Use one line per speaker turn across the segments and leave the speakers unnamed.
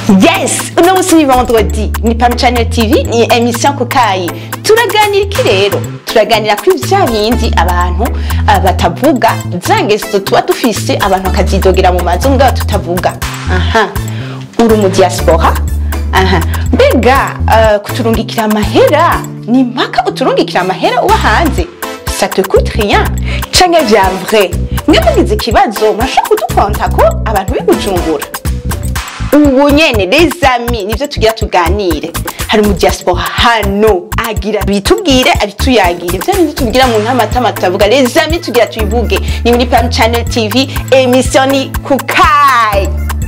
Yes, uno musi ni vendredi, ni pam channel TV, ni emission kukayi. Turaganira iki rero? Turaganira kuri vya bindi abantu batavuga, zangeso tuba dufise abantu akazidogera mu mazu mbwa tutavuga. Aha. Uri mu diaspora? Aha. Mbega kuturungikira amahera, ni mpaka uturungikira amahera uba hanze. Ça te coûte rien. Canke vya vrai. Mwamugize ikibazo, mwashaka kudukonta ko abantu bigucungura. Ubu nyene les amis nivyo tugira tuganire. Hari mu diaspora hano agira bitubwire abituyagire. Vyo nivyo tugira mu ntamatama tutavuga. Les amis tugira tubivuge. Ni muri Pam Channel TV emission ni kukayi.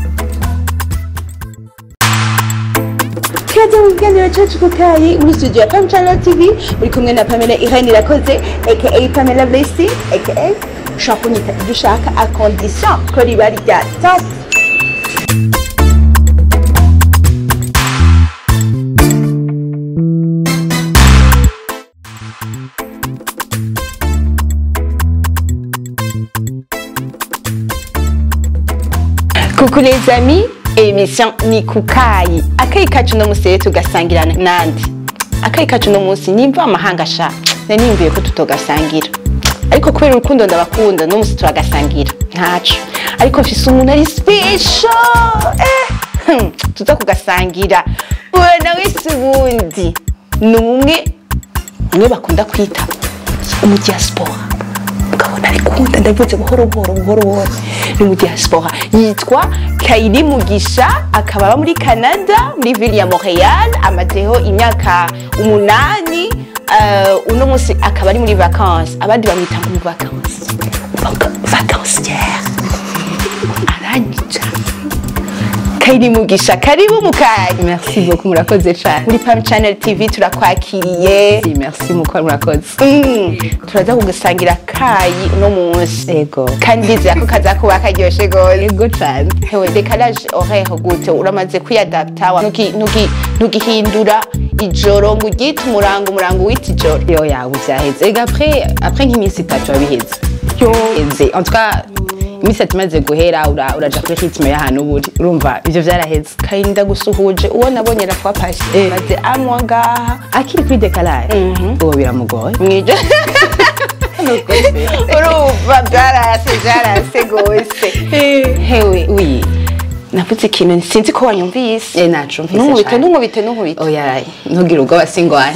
Kaza mu biganiro cyacu kukayi muri studio ya Pam Channel TV muri kumwe na Pamela Irene Irakoze aka Pamela Blessing aka Chaponita dushaka à condition ko ribari rya top. Coucou les amis, émission ni kukayi. Akayi kacu no musi tugasangira nandi. Akayi kacu no musi nimva amahanga sha. Nanimviye ko tutogasangira. Ariko kubera urukundo ndabakunda no musi turagasangira. Ntacu. Ariko mfise umuntu ari special. Tuza kugasangira. Uwe nawe sibundi. Numwe bakunda kwita mu diaspora. Ukabona arikunda ndavuze buhoro ni mu diaspora yitwa Kairi Mugisha akaba aba muri Canada muri ville ya Montreal amazeho imyaka 8 uno musi akaba ari muri vacances abandi bamwita mu vacancière aranyija Kairi Mugisha karibu mukayi.
Merci beaucoup murakoze cyane.
Muri Pam Channel TV turakwakiriye.
Si merci murakoze.
Turaza kugusangira kayi uno munsi.
Ego.
Kandi bizya ko kaza kuba karyoshe gose.
Ego cyane.
Hewe décalage horaire gute uramaze kwiadapta ntugihindura ijoro ngo ugite umurango wita ijoro.
Yo ya ubyaheze. Ega après nk'iminsi 3 wabiheze. Yo. En tout cas imisi tumaze guhera uraja kuri ritme y'ahantu buri urumva ivyo vyaraheze
karinda gusuhuje uwo nabonye la fois passée maze amwa ngaha
akiri kuri décalage uwo biramugoye
mwije urumva byarase gose hewe
oui
navuze ikintu sinzi ko wanyumvise
nacu mfise
n'umubite
oya ntugira ubwo basingwane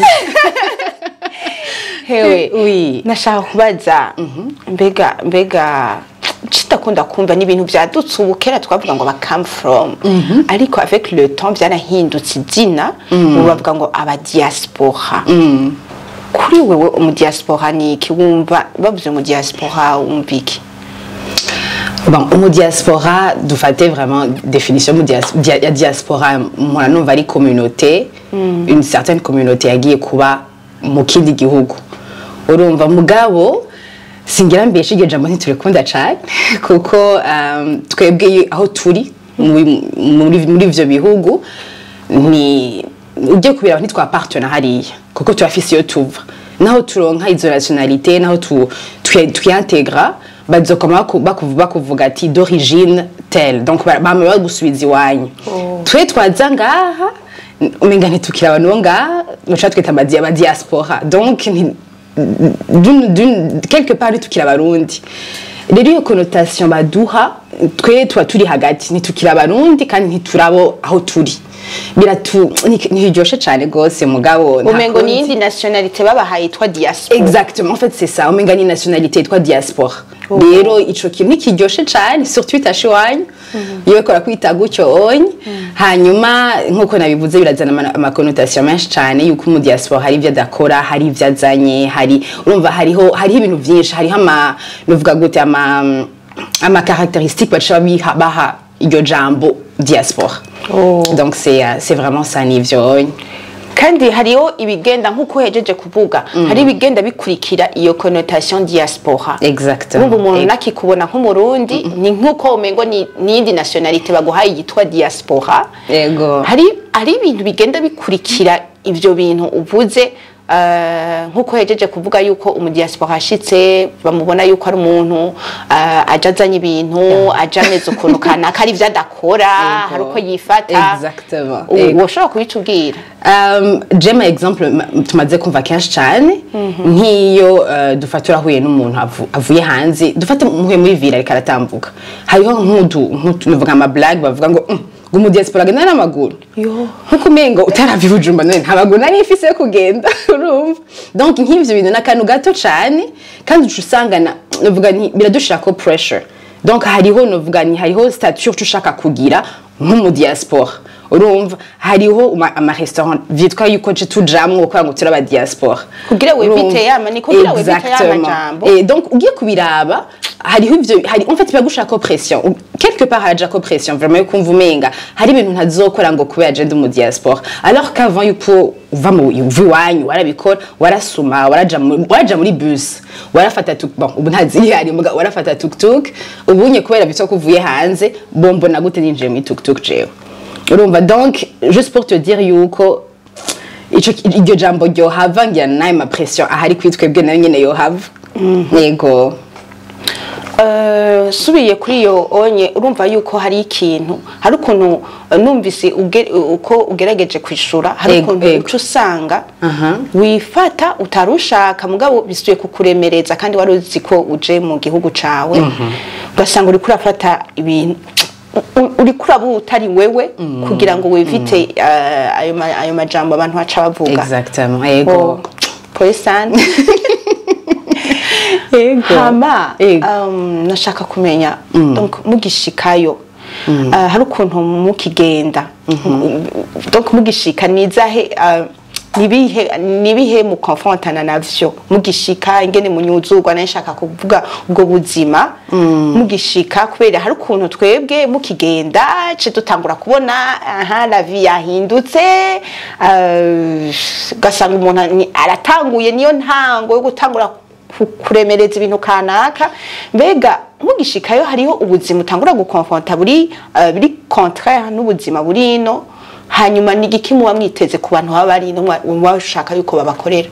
hewe oui nashaka kubaza mbega citakunda kumva n'ibintu byadutse ubukera twavuga ngo ba come from ariko avec le temps byanahindutse izina bavuga ngo aba diaspora kuri wewe umu diaspora ni iki wumva bavuze mu diaspora umbiki?
Bon, umu diaspora dufate vraiment définition mu diaspora moi non vari communauté une certaine communauté yagiye kuba mu kindi gihugu urumva mugabo singira mbeshe igihe jambo ntiturekunda cyane kuko twebwe aho turi muri ivyo bihugu ni ujye kubira ntitwa partner hariya kuko turafise yo tuva naho turonka izo nationalité naho twiintegra bazokoma bakuvuga ati d'origine telle donc bamwe gusubiza iwanyu twe twaza ngaha umenga ntitukira abantu ngaha nuca twita aba diaspora donc quelque part tukira abarundi rero iyo connotation baduha twe tuba turi hagati ntitukira abarundi kandi ntiturabo aho turi ntiryoshe cyane gose mugabo
umengo ni indi nationalité babahaye yitwa diaspora
exactement en fait c'est ça umenga ni nationalité yitwa diaspora rero ico kintu nikiryoshe cyane surtout itashiwanyu iyo kora kwita gucyo onye hanyuma nkuko nabivuze birazana ama connotation menshi cyane yuko mu diaspora hari ivyo adakora hari ivyo azanye hari urumva hari ibintu byinshi hari nuvuga gute ama caractéristiques bacha baha iryo jambo diaspora donc c'est vraiment ça nivyo
kandi hariho ibigenda nkuko hejeje kuvuga hari ibigenda bikurikira iyo connotation diaspora
exactement
umuntu nakikubona nk'umurundi ni nkuko umengo ni indi nationalité baguhaye yitwa diaspora
yego
hari ibintu bigenda bikurikira ivyo bintu uvuze nkuko hejeje kuvuga yuko umudiaspora ashitse bamubona yuko ari umuntu ajazanye ibintu ajameze ukuntu kanaka ari vyadakora hari uko yifata
exactement
woshobora kubitubwira
jema exemple tumaze kumva kenshi cyane nk'iyo dufatura huye n'umuntu avuye hanze dufata muhuye muri villa ariko aratambuka hariho nk'utu nuvuga ama blague bavuga ngo gumu diaspora genda n'amaguru nkuko umengo utaravye Bujumbura none ntabaguru nari ifise yo kugenda urumva donc nk'ivyo bintu n'akantu gato cyane kandi ucusangana nuvuga nti biradushira ko pressure donc hariho nuvuga ni hariho stature tushaka kugira nk'umu diaspora urumva hariho ama restaurant vyitwa yuko je tujamwe ko ngo turaba diaspora
kugira webite yama ni kugira webite yama jambo
donc ugiye kubiraba hariho ivyo hari en fait bagushaka pression quelque part haja ko pression vraiment ukumva umenga hari ibintu ntazokora ngo kubera je ndi mu diaspora alors qu'avant yuko uva mu wanyu warabikora warasuma waraja muri bus warafata bon ubu ntaziri hari muga warafata tuk ubunye kubera bitwa kuvuye hanze bombo na gute ninje mu tuk jewe urumva donc juste pour te dire yuko iryo jambo ryo hava ngira nayo ma pression ahari kwitwebwe nayo nyene yo hava yego
subiye kuri yo onye urumva yuko hari ikintu hari ukuntu numvise uko ugerageje kwishura hari ukuntu ucusanga wifata utarushaka mugabo bisuye kukuremereza kandi wari uzi ko uje mu gihugu cawe ugasanga uri kurafata ibintu uri kurabu utari wewe kugira ngo wevite ayo majambo abantu baca bavuga
exactement yego
poisson hama nashaka kumenya donc mugishikayo hari ukuntu mukigenda donc mugishika nizahe nibihe mu confrontana navyo mugishika ingene munyuzurwa nashaka kuvuga ubwo buzima mugishika kubera hari ukuntu twebwe mukigenda ce dutangura kubona la vie yahindutse gasanga umuntu aratanguye niyo ntango yo gutangura kuremereza ibintu kanaka mbega mugishikayo hariho ubuzima utangura gukonfronta buri contraire n'ubuzima burino hanyuma nigiki muba mwiteze ku bantu babari no washaka yuko babakorera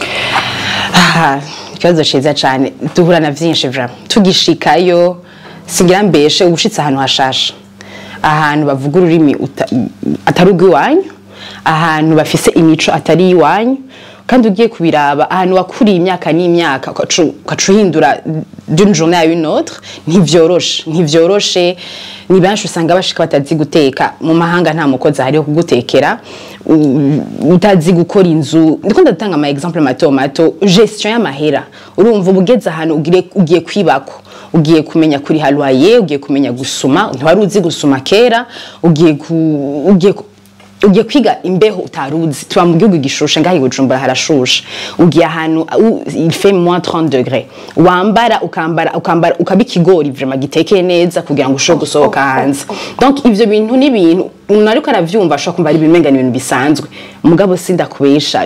ikibazo ciza cyane duhura na vyinshi vraiment tugishikayo singira mbeshe ubushitse ahantu hashasha ahantu bavuga ururimi atarugi wanyu ahantu bafise imico atari iwanyu kandi ugiye kubiraba ahantu wakuriye imyaka n'imyaka ukacuhindura d'une journée à une autre ntivyoroshe ni benshi usanga bashika batazi guteka mu mahanga nta mukozi hariho kugutekera utazi gukora inzu ndiko ndatanga ama exemple mato gestion y'amahera urumva ubugeze ahantu ugiye kwibako ugiye kumenya kuri halwaye ugiye kumenya gusuma ntwari uzi gusuma kera ugiye kwiga imbeho utaruzi tuba mu gihugu gishushe ngaho Bujumbura harashushe ugiye ahantu il fait moins 30 degrés wambara ukambara ukabikigori vraiment gitekeye neza kugira ngo ushobore gusohoka hanze donc ivyo bintu ni bintu umuntu ariko aravyumva ashaka kumva ari bimenga ibintu bisanzwe mugabo sindakubesha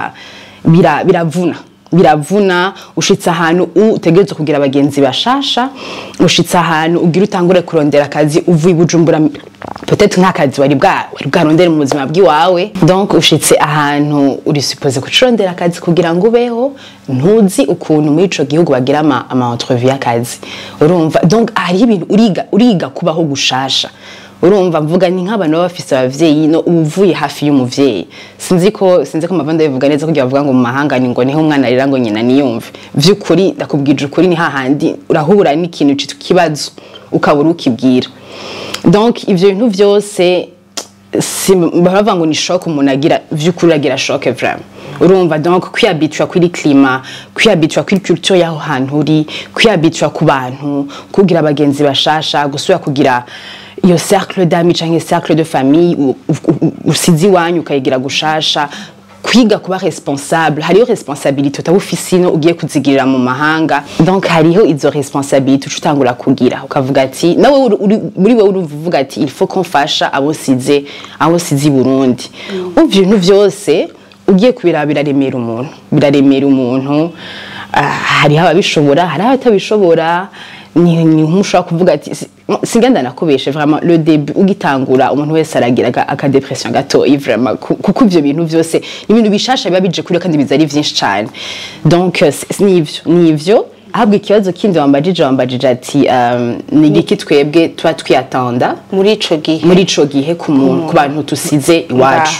biravuna ushitse ahantu utegerezwa kugira abagenzi bashasha ushitse ahantu ugira utangure kurondera akazi uvuye Bujumbura peut-être nk'akazi wari bwarondera mu buzima bw'iwawe donc ushitse ahantu uri suppose kucurondera akazi kugira ngo ubeho ntuzi ukuntu muri ico gihugu bagira ama entrevue y'akazi urumva donc hari ibintu uriga kubaho gushasha urumva mvuga ni nk'abantu bafise abavyeyi no uvuye hafi y'umuvyeyi sinzi ko mavanda bivuga neza kugira bavuga ngo mu mahanga ni ngo niho umwana arira ngo nyina niyumve vy'ukuri ndakubwije ukuri ni hahandi urahura n'ikintu citwa kibazo ukabura ukibwira donc ivyo bintu vyose baravuga ngo ni shock umuntu agira vy'ukuri agira shock vraiment urumva donc kwihabitwa kuri climat kwihabitwa kuri culture yaho hantu uri kwihabitwa ku bantu kugira abagenzi bashasha gusubira kugira iyo cercle d'amis canke cercle de famille usizi wanyu ukayigira gushasha kwiga kuba responsable hariho responsabilité utabufisino ugiye kuzigirira mu mahanga donc hariho izo responsabilité ucutangura kugira ukavuga ati nawe muri wewe uruvuga ati il faut qu'on fasha abo sizi Burundi uvyo bintu vyose ugiye kubirabira biraremera umuntu hariho ababishobora hariho abatabishobora ni nk'ushobora kuvuga ati singenda nakubeshe vraiment le début ugitangura umuntu wese aragira aka depression gato vraiment kuko ivyo bintu vyose ni ibintu bishasha biba bije kuri kandi bizari vyinshi cyane donc nivyo ahubwo ikibazo kindi wambajije ati ni igiki twebwe tuba twiyatanda
muri ico gihe
ku bantu tusize iwacu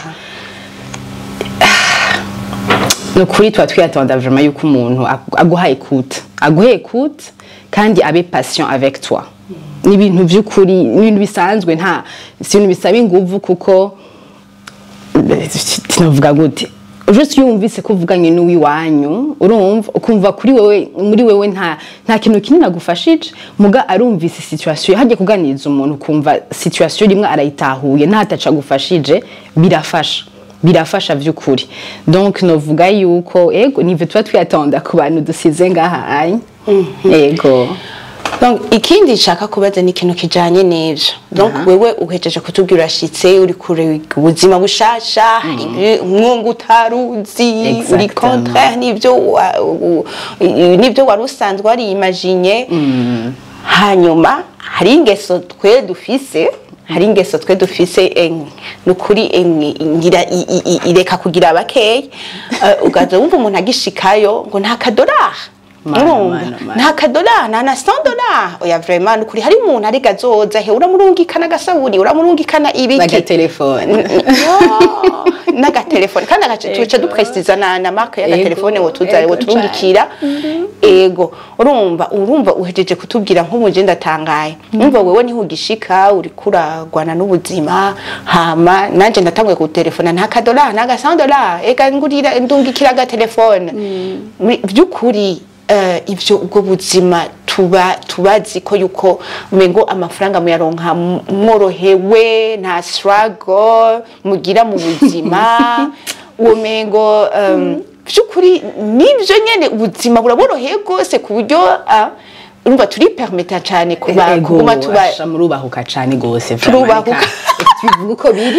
no kuri tuba twiyatanda vraiment yuko umuntu aguhaye écoute kandi abe patient avec toi ni ibintu by'ukuri ibintu bisanzwe nta si ibintu bisaba inguvu kuko tinavuga gute juste yumvise ko uvuganye n'uwiwanyu urumva ukumva muri wewe nta kintu kinini agufashije muga arumvise situation hagiye kuganiriza umuntu kumva situation rimwe arayitahuye ntataca agufashije birafasha vy'ukuri donc novuga yuko ego nive tuba twiyatonda ku bantu dusize ngaha anye ego
donc ikindi nshaka kubaza ni ikintu kijanye n'ivyo donc wewe uhejeje kutubwira urashitse uri kure ubuzima bushasha umwungu utaruzi uri contraire nivyo wari usanzwe wari imagine hanyuma hari ingeso twe dufise nukuri ngira ireka kugira abakeyi ugaza wumva umuntu agishikayo ngo nta kadolari nta kadolari nta na $100 oya vraiment nukuri hari umuntu ari gazoza he uramurungikana gasaburi uramurungikana ibiki n'agatelefone kandi tuca dupresiza na marque y'agatelefone wo turungikira ego urumva uhejeje kutubwira nk'umuje ndatangaye umva wewe niho ugishika uri kuragwana n'ubuzima hama nanje ndatanguye ku telefone nta kadolari nta $100 ega ngurira ndungikira agatelefone by'ukuri ivyo ubwo buzima tubazi ko yuko mengo amafaranga muyaronka mworohewe nta struggle mugira mu buzima uwo mengo by'ukuri nivyo nyene ubuzima buraboroheye gose ku buryo urumva turi permeta cyane kuguma tubasha
murubahuka cyane gose
turubahuka
tubivuga uko biri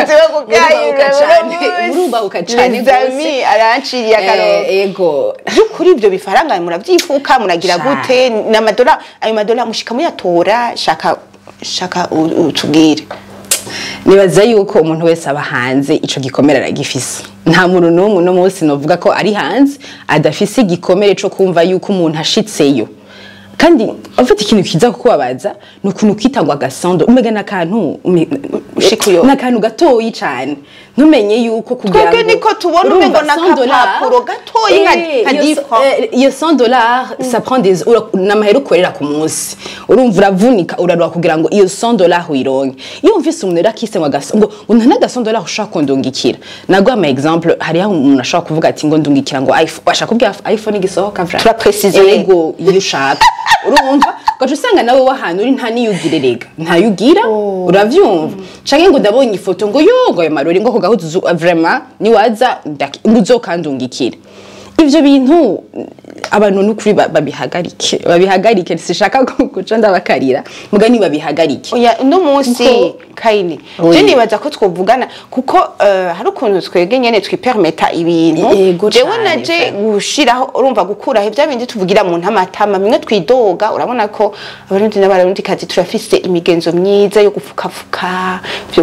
murubahuka cyane
gose aranciriye akarongo
ego
by'ukuri ibyo bifaranga muravyifuka munagira gute n'amadolari ayo madolari mushika muyatora shaka utubwire
nibaza yuko umuntu wese aba hanze ico gikomere aragifise nta muntu n'umwe no munsi novuga ko ari hanze adafise igikomere co kumva yuko umuntu ashitseyo kandi afite ikintu kiza kukubabaza nukuntu kitangwa gasando umega nakantu
ushikuyo
nakantu gatoyi cyane ntumenye yuko kugira
ngo niko tubona umengo nakapapuro gatoyi nka 10 francs
iyo $100 ça prend des n'amahera ukorera ku munsi urumva uravunika urarwa kugira ngo iyo $100 uyironke iyo mvise umuntu rakise ngo gasando ngo nta $100 ushaka kondungikira nagwa ama exemple hari aho umuntu ashaka kuvuga ati ngo ndungikira ngo iPhone bashaka kubwira iPhone igisohoka vra
tura préciser
yego iyo ushaka urumva gacu usanga nawe wahantu uri nta niyugirerega ntayugira uravyumva canke ngo ndabonye ifoto ngo yogo ayo marori ngo kugahuzu vraiment ni waza nguzokandungikira ivyo bintu abantu n'ukuri babihagarike sishaka guca ndabakarira mugani babihagarike
oya no munsi kaine je nibaza ko twovugana kuko hari ukuntu twege nyene twipermeta ibintu jewe naje gushiraho urumva gukuraho ivya bindi tuvugira mu ntamatama mimwe twidoga urabona ko abarundi n'abarundi kazi turafise imigenzo myiza yo gufukafuka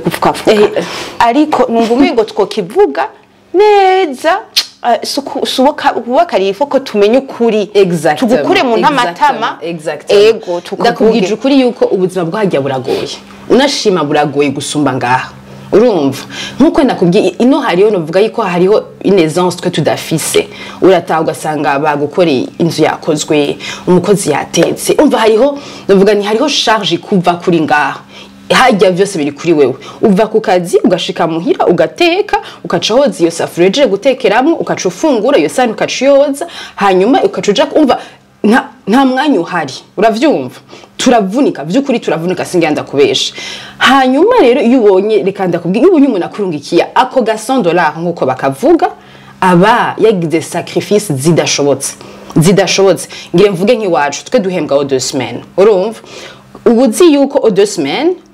ariko numva umengo twokivuga neza kubakariye ko tumenye ukuri tugukure mu ntamatama ego
tukubwije ukuri yuko ubuzima bwahajya buragoye unashima buragoye gusumba ngaha urumva nkuko nakubwiye ino hariho novuga yuko hariho inezance twe tudafise urataha ugasanga bagukoreye inzu yakozwe umukozi yatetse umva hariho novuga ni hariho charge kuva kuri ngaha hajya vyose biri kuri wewe uva ku kazi ugashika muhira ugateka ukacohoza iyo safurije gutekeramo ukaca ufungura iyo sani ukaciyoza hanyuma ukacuja umva nta mwanya uhari uravyumva turavunika vy'ukuri turavunika singenda kubesha hanyuma rero iyo ubonye reka ndakubwira iyo ubonye umuntu akurungikiye ako $100 nkuko bakavuga aba yagize sacrifice zidashobotse ngire mvuge nk'iwacu twe duhembwa 2 semaines urumva ubuzi yuko 2 semaines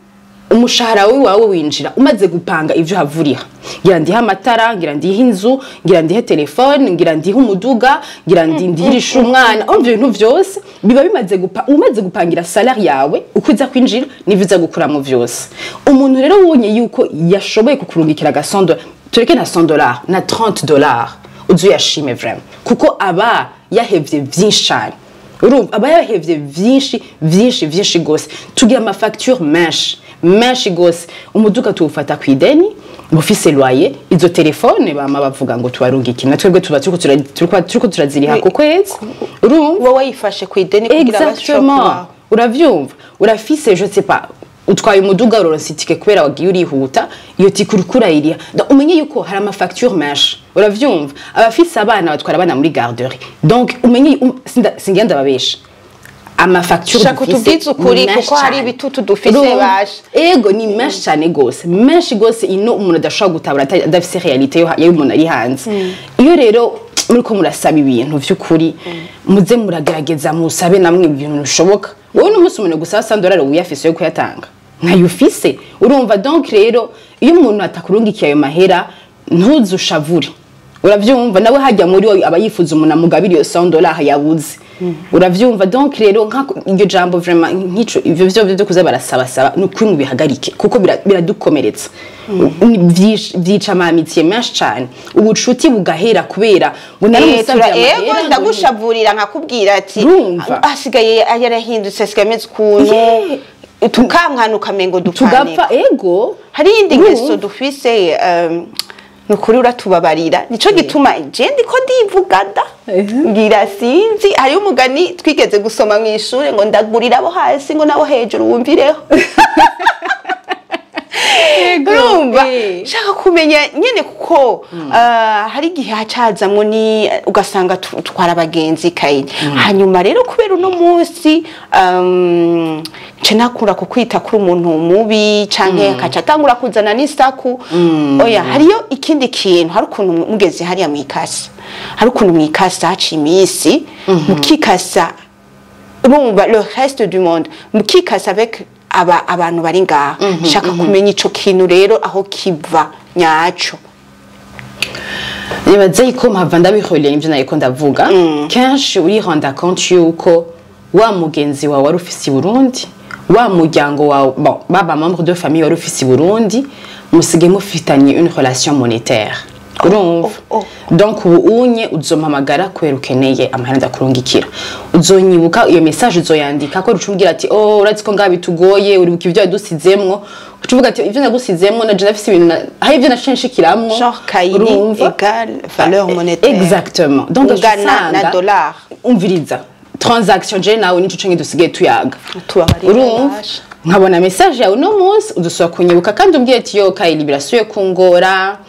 umushahara wawe winjira umaze gupanga ivyo havuriha ngira ndiha amatara ngira ndiha inzu ngira ndihe telefone ngira ndiha umuduga ngira ndihirisha umwana ivyo bintu vyose biba bimaze umaze gupangira salary yawe ukwiza kwinjira niviza gukuramo vyose umuntu rero wonye yuko yashoboye kukurungikira $100 tureke na $100 na $30 uzuyashime vraiment kuko aba yahevye vyinshi cyane urumva aba yahevye vyinshi gose tugira ama facture menshi gose umuduga tuwufata kwideni ufise loyer izo telefone bama bavuga ngo tubarungikira natwebwe tuba turiko turaziriha ku kwezi urumva
wowe yifashe kwideni kugira
abashobora uravyumva urafise je sais pas utwaye umuduga uronse itike kubera wagiye urihuta iyo tike urikura iriha umenye yuko hari ama facture menshi uravyumva abafise abana batwara abana muri garderie donc umenye singenda babesha ama facture
shaka tubwize ukuri kuko hari ibitutu dufise baje
ego ni menshi cyane menshi gose ino umuntu adashobora gutabura adafise realite yo umuntu ari hanze iyo rero muriko murasaba ibintu vy'ukuri muze muragerageza musabe namwe ibintu bishoboka wowe n'umunsi umuntu gusaba $100 uyafise yo kuyatanga nkayufise urumva donc rero iyo umuntu atakurungikiye ayo mahera ntuzushavure uravyumva nawe hajya muri aba yifuza umuntu amugabira iyo $100 yabuze uravyumva donc rero iryo jambo vraiment nk'ico ivyo byo kuza barasaba n'ukuri mu bihagarike kuko biradukomeretsa vyica amamitiye menshi cyane ubucuti bugahera kubera ngo nari musavye amahera
ndagushavurira nkakubwira ati asigaye yarahindutse asigameze ukuntu tukamwana ukamengo
tugapfa ego
hari indi ngeso dufise nukuri uratubabarira nico gituma je ndiko ndivugada ngira sinzi hari umugani twigeze gusoma mu ishure ngo ndagurira abo hasi ngo nabo hejuru wumvireho urumva shaka kumenya nyene kuko hari igihe hacazamwo ni ugasanga twara abagenzi kayini hanyuma rero kubera uno munsi cenakura kukwita kuri umuntu mubi canke akaca atangura kuzana n'isaku oya hariyo ikindi kintu hari ukuntu mugeze hariya mwikasa hari ukuntu mwikasa haciye imisi mukikasa urumva le reste du monde mukikasa avec abantu bari ngaha shaka kumenya ico kintu rero aho kiva nyaco
nibaze ko mpava ndabihoreye nivyo nayiko ndavuga kenshi urihonda compte yuko wa mugenzi wawe wari ufise i Burundi wa muryango wawe baba membre de famille wari ufise i Burundi musige mufitanye une relation monétaire urumva donc ubu unye uzompamagara kubera ukeneye amahera ndakurungikira uzonyibuka iyo message uzoyandika ko rucumbwira ati urazi ko ngabi tugoye uribuka ivyo yadusizemwo ucuvuga ati ivyo nagusizemwo na je nafise ibintu hari ivyo nashinshikiramwo
genre kayini égal valeur monétaire
exactement donc
na dollar
umviriza transaction je nawe nico cenye dusigaye tuyaga urumva nkabona message yawe no munsi udusubira kunyibuka kandi umbwiye ati yo kayili birasuye kungora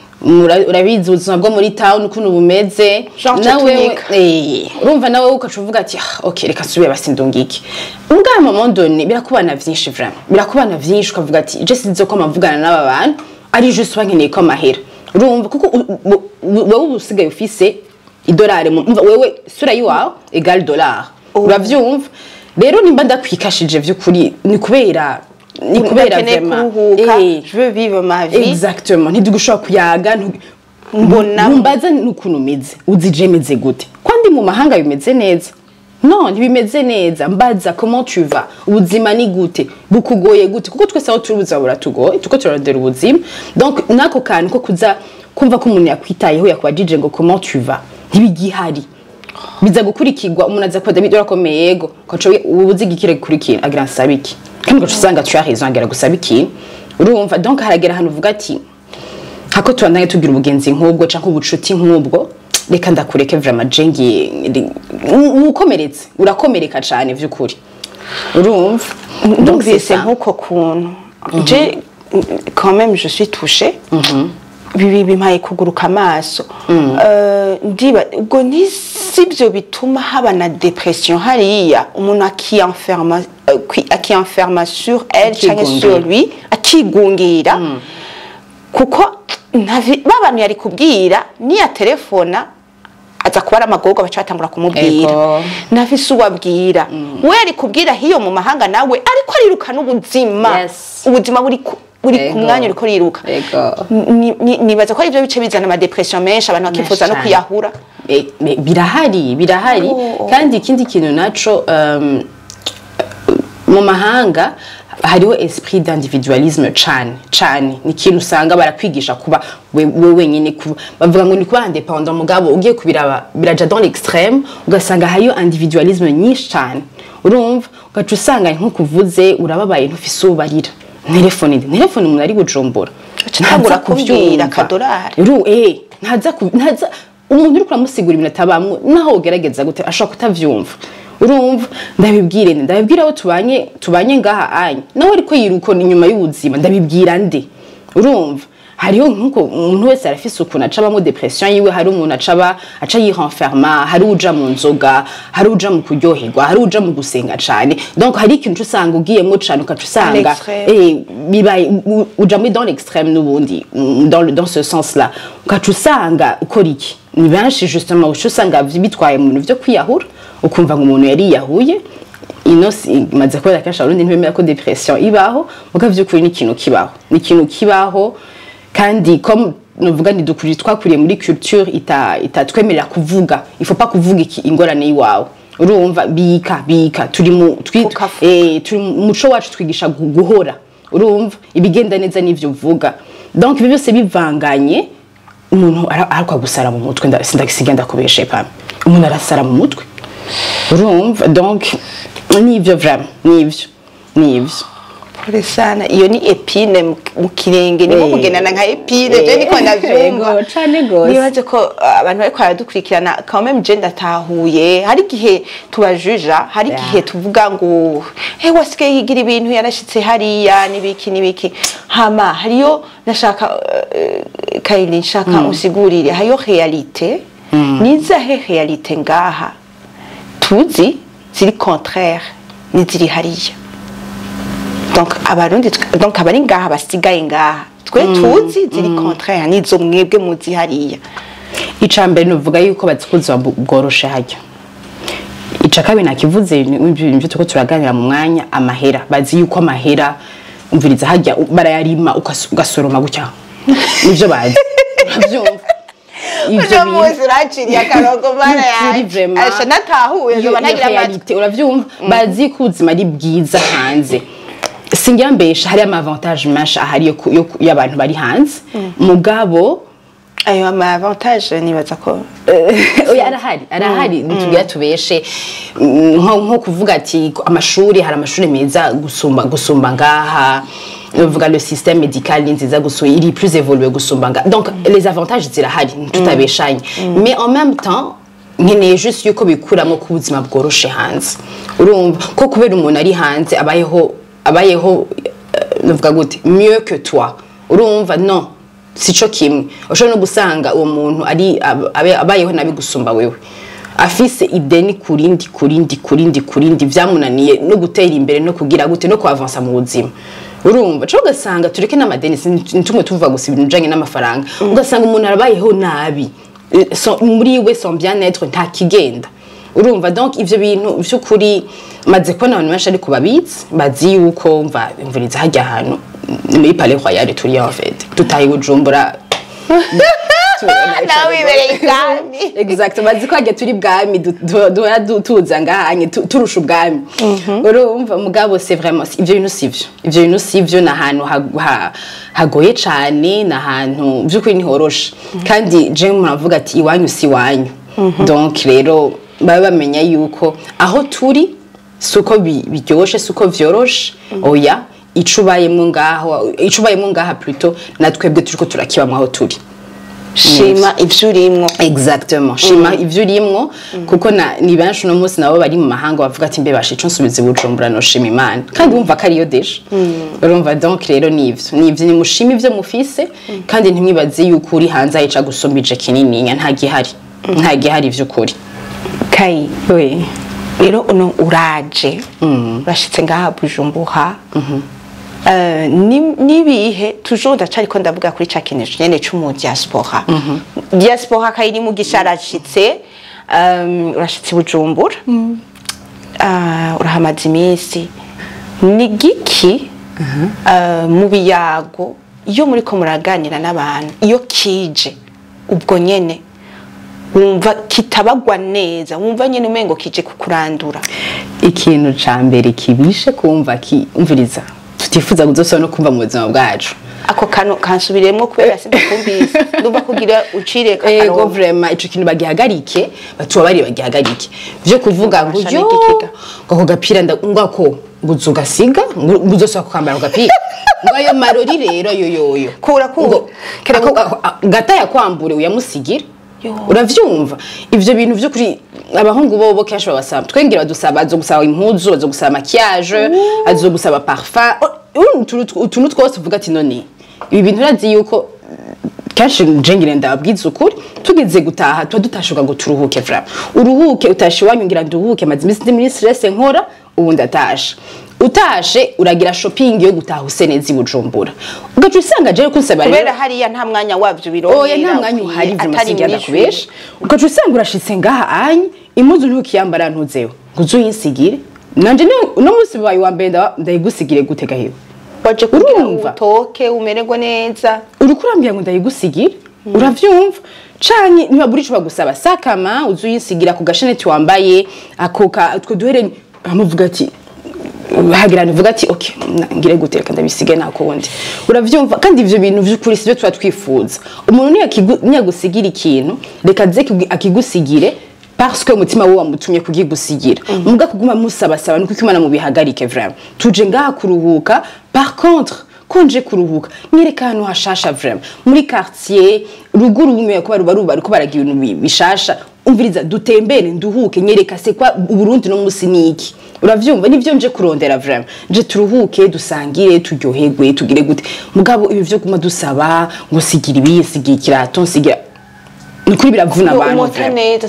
urabizi ubuzima bwo muri town ukuntu bumeze nawe urumva nawe ukacuvuga ati okay reka subiye basindungike ubwa momondone birakubana vyinshi vraiment birakubana vyinshi ukavuga ati je sinzi ko mavugana n'aba bantu ari juste bankeneye ko amahera urumva kuko wowe usigaye ufise idolari wewe sura yiwawe egal dollar uravyumva rero nimba ndakwikashije vy'ukuri ni kubera
vraiment je veux vivre ma vie
exactement ntidugushobora kuyaga mbona mbaza n'ukuntu meze uzijemeze gute kwandi mu mahanga bimeze neza no ntibimeze neza mbaza comment tu vas ubuzima ni gute bukugoye gute kuko twese aho turi buzabura tugoye tuko turondera ubuzima donc nako kantu ko kuza kumva ko umuntu yakwitayeho yakwajije ngo comment tu vas ntibigihari biza gukurikirwa umuntu aza kwada bidora komeye yego kwaco ubuzigikire gukurikira agira nsabiki kandi usanga tu as raison agera gusaba ikintu urumva donc haragera hano uvuga ati hako twandanye tugira ubugenzi nk'ubwo canke ubucuti nk'ubwo reka ndakureke vraiment jengi ukomeretse urakomereka cyane vy'ukuri urumva
donc c'est nkuko kuntu je quand même je suis touchée bibi bimpaye kuguruka amaso ndiba ubwo nisibyo bituma haba na depression hariya umuntu akienferma sur elle cyangwa sur lui akigungira kuko babantu yari kubwira niya telefona aza kubara amagorwa baca batangura kumubwira
Ego.
nafise uwabwira we ari kubwira hiyo mu mahanga nawe ariko ariruka n'ubuzima
Yes.
ubuzima buri ku
Ego.
mwanya uriko riruka
Ego.
nibaza ko ari byo bice bizana amadepression menshi abantu bakifuza no
Cyane.
kuyahura
birahari kandi ikindi kintu naco mu mahanga hariho esprit d'individualisme cane ni ikintu usanga barakwigisha kuba we wenyine bavuga ngo ni kuba independant mugabo ugiye kubiraba biraja dans l'extrême ugasanga hariyo individualisme nyinshi cane urumva ugaca usanga nko kuvuze urababaye ntufise ubarira telefone umuntu ari Bujumbura
ntagura kubwira akadolari
ntaza umuntu uri kuramusigura ibintu atabamwe naho ugerageza gute ashobora kutavyumva urumva ndabibwira aho tubanye ngaha anye nawe ariko yiruko inyuma y'ubuzima ndabibwira nde urumva hariho nkuko umuntu wese arafise ukuntu acabamo depression yiwe hari umuntu aca yirenferma hari uja mu nzoga hari uja mu kuryoherwa hari uja mu gusenga cane donc hari ikintu usanga ugiyemo cane ukaca usanga bibaye uja muri dans l'extrême n'ubundi dans ce sens là ukaca usanga ukora iki ni benshi justement uca usanga bitwaye mu bintu vyo kwiyahura ukumva ngo umuntu yari yahuye maze kubera kenshi abarundi ntibemera ko depression ibaho muga vy'ukuri ni ikintu kibaho kandi comme novuga ni dukuri twakuriye muri culture itatwemerera kuvuga il faut pas kuvuga ingorane yiwawe urumva bika turi mu muco wacu twigisha guhora urumva ibigenda neza n'ivyo uvuga donc ibi byose bivanganye umuntu arakwa gusara mu mutwe sindagisigenda kubeshe pame umuntu arasara mu mutwe urumva donc nivyo vraiment nivyo
pole sana iyo ni epine mu kirenge niko kugendana nka epine je niko navyumva
cane gose
nibaje ko abantu bariko baradukurikirana quand même je ndatahuye hari gihe tubajuja hari gihe tuvuga ngo wasigaye yigira ibintu yarashitse hariya nibiki hama hariyo nashaka Kaili nshaka usigurire hayo realite nizahe realite ngaha tuzi ziri contraire niziri hariya donc abarundi donc abari ngaha basigaye ngaha twe tuzi ziri contraire nizo mwebwe muzi hariya
icambere nuvuga yuko bazikuza bworoshe Harya icakabi nakivuze ibyo tuko turaganira mu mwanya amahera bazi yuko amahera umviriza Harya barayarima ugasoroma gutya nivyo bazi uravyumva
Ujo muzi uraciriye akarongo bana yaje asha natahuye ngo banagira amatwi
uravyumva bazi ko ubuzima ari bwiza hanze singira mbesha hari amavantage menshi ahari y'abantu bari hanze mugabo
ayo amavantage nibaza ko
arahari nitugira tubeshe nko kuvuga ati amashuri hari amashuri meza gusumba ngaha uvuga le système médical ni nziza gusumba il est plus évolué gusumba ngaha donc les avantages zirahari tutabeshanye mais en même temps nkeneye juste yuko bikuramo ku buzima bworoshe hanze urumva ko kubera umuntu ari hanze abayeho nuvuga gute mieux que toi urumva non sico kimwe ushobora no gusanga uwo muntu ari abayeho nabi gusumba wewe afise ideni kurindi vyamunaniye no gutera imbere no kugira gute no kuavansa mu buzima urumva cyo ugasanga tureke n'amadeni ntumwe tuvuga gusa ibintu bijanye n'amafaranga ugasanga umuntu arabayeho nabi muri we son bien-être nta kigenda urumva donc ivyo bintu vy'ukuri maze ko n'abantu benshi ari kubabitsi bazi yuko mviriza Harya ahantu muri Palais Royal turi en fait tutaye Bujumbura
nawe ibereye ibwami
exact bazi ko Harya turi bwami tuza ngahanye turusha ubwami urumva mugabo c'est vraiment ivyo bintu sivyo n'ahantu hagoye cane n'ahantu vy'ukuri nihoroshe kandi je muravuga ati iwanyu si wanyu donc rero baba bamenya yuko aho turi suko biryoshe suko vyoroshe oya icubayemo ngaha plutôt natwebwe turiko turakibamwe aho turi
shima ivyo urimwo
exactement shima ivyo urimwo kuko ni benshi no munsi nabo bari mu mahanga bavuga ati mbe bashico nsubize Bujumbura no shima Imana kandi umva ko ariyo deje urumva donc rero nivyo ni mushima ivyo mufise kandi ntimwibaze yuko uri hanze ayica gusombije kinininya nta gihari vy'ukuri
Kai rero uno uraje bashitse ngaha Bujumbura nibihe toujours ndacariko ndavuga kuri ca kintu nyene c'umu diaspora diaspora kayiri mu gisharashitse urashitse i Bujumbura urahamaze iminsi ni giki mu biyago iyo muriko muraganira n'abantu iyo kije ubwo nyene wumva kitabagwa neza wumva nyene umengo kije kukurandura
ikintu ca mbere kibishe kumva umviriza tutifuza kuzosaba no kumva mu buzima bwacu
ako kano kansubiremwo kubera sindakumvise ndumva kugira ucire kakaro
ego vraiment ico kintu bagihagarike batuba bari bagihagarike vyo kuvuga ngo yo ngo gapira ngako nguzugasiga nguzosaba kukambara gapira ngo ayo marori rero yoyo
kura
gataya kwambure uyamusigira uravyumva ivyo bintu vyo kuri abahungu bobo kenshi babasaba twengera badusaba azogusaba impuzu azogusaba maquillage azogusaba parfum utuntu twose uvuga ati none ibi bintu urazi yuko kenshi njengire ndababwiza ukuri tugeze gutaha tuba dutashuka ngo turuhuke vraiment uruhuke utashi wanyungira nduhuke maze imisi ndi muri stress nkora ubu ndatasha utashe uragira shopping yo gutaha usenezi Bujumbura ugacu usanga je kunsaba rero
kubera hariya nta mwanya wavyo birongera
oya nta mwanya uhari vy'umusigenda kubesha ugacu usanga urashitse ngaha anyi impuzu ntukiyambara ntuzeho nguzuyisigire nanje no musi bayi wa mbere ndayigusigire gute gahiwe
waje kugira utoke umererwe neza
urukurambira ngo ndayigusigire uravyumva canke ntibaburi ico bagusaba sakama uzuyisigira ku gasheneti wambaye akoka utwo duhere amuvuga ati bahagirana uvuga ati okay ngire guteka ndabisige nakundi uravyumva kandi ivyo bintu vy'ukuri sivyo tuba twifuza umuntu niyagusigira ikintu reka ze akigusigire parce que umutima we wamutumye kugigusigira muga kuguma musabasaba nuko ikimana mu bihagarike vraiment tuje ngaha kuruhuka par contre konje kuruhuka nyereka hano hashasha vraiment muri quartier ruguru bumwe ko baruko baragira ibintu bishasha umviriza dutembere nduhuke nyereka se kwa Burundi no musi niki uravyumva nivyo nje kurondera vraiment nje turuhuke dusangire turyoherwe tugire gute mugabo ibi vyo kuma dusaba ngo sigira ibi sigira ikirato sigira nikuri biravuna abantu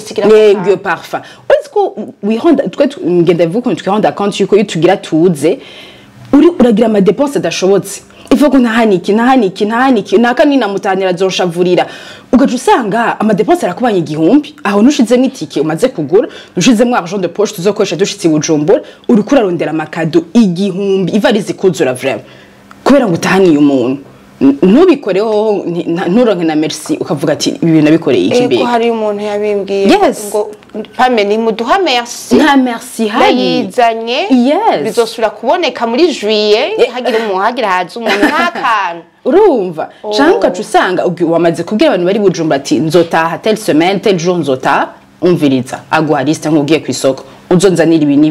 yego parfum uriko wihonda ngenda vuko twihonda compte yuko tugira tuze uragira ama dépenses dashobotse ivuga ntahaniki nakani namutanira zoshavurira ugaje usanga ama dépenses arakubanye igihumbi aho nushizemo itike umaze kugura nushizemo argent de poche tuzokoresha dushitse Bujumbura uri kurarondera amakado igihumbi ivarize kuzura vraiment kubera ngo utahaniye umuntu ntubikoreho nturonke na merci ukavuga ati ibi bintu nabikoreye iki mbere
hari umuntu yabimbwiye ngo pame ni muduha merci
nta merci
hayizanye bizosubira kuboneka muri juillet hagira haza umuntu ntakantu
urumva canke ukaca usanga wamaze kubwira abantu bari Bujumbura ati nzotaha tel semaine tel jour nzotaha umviriza aguha liste nk'ugiye kw'isoko uzonzanira ibi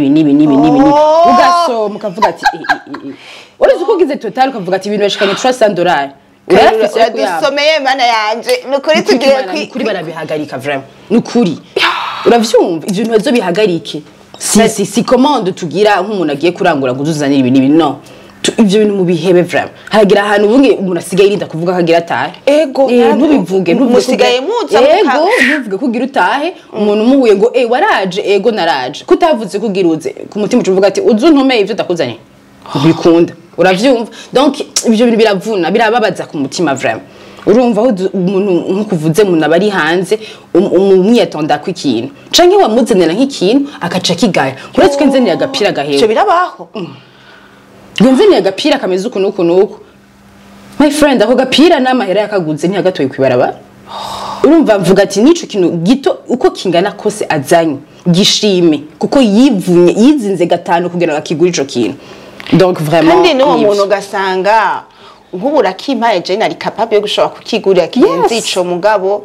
ugasoma ukavuga ati uretse uko ugize total ukavuga ati ibintu bashikanye $300
dusomeye mana yanje nukuri tugiye
kuri barabihagarika vraiment nukuri uravyumva ivyo bintu bazo bihagarike si commande tugira nk'umuntu agiye kurangura ngo uzuzanira ibi no ivyo bintu mu bihebe vraiment hagira ahantu ubunge umuntu asigaye irinda kuvuga kagira atahe
ego
ntubivuge
musigaye muza
ego ntuvuge kugira utahe umuntu umuhuye ngo waraje ego naraje kutavuze kugira uze ku mutima uvuga ati uzuntume ivyo dakuzanye bikunda uravyumva donc ivyo bintu biravuna birababaza ku mutima vraiment urumva aho umuntu nkukuvuze umuntu abari hanze umwiyatonda ku ikintu canke wamuzanira nk'ikintu akaca kigaya uretse ko nzenira agapira gahewe
ivyo birabaho
nzenira agapira kameze uko nuko my friend aho gapira n'amahera yakaguze ntiyagatoye kwibaraba urumva mvuga ati nico kintu gito uko kingana kose azanye gishime kuko yizinze gatanu kugira ngo akigure ico kintu donc vraiment
kandi no muntu gasanga nk'ubura kimpaye je nari capable yo gushobora kukigurira kigenzi ico mugabo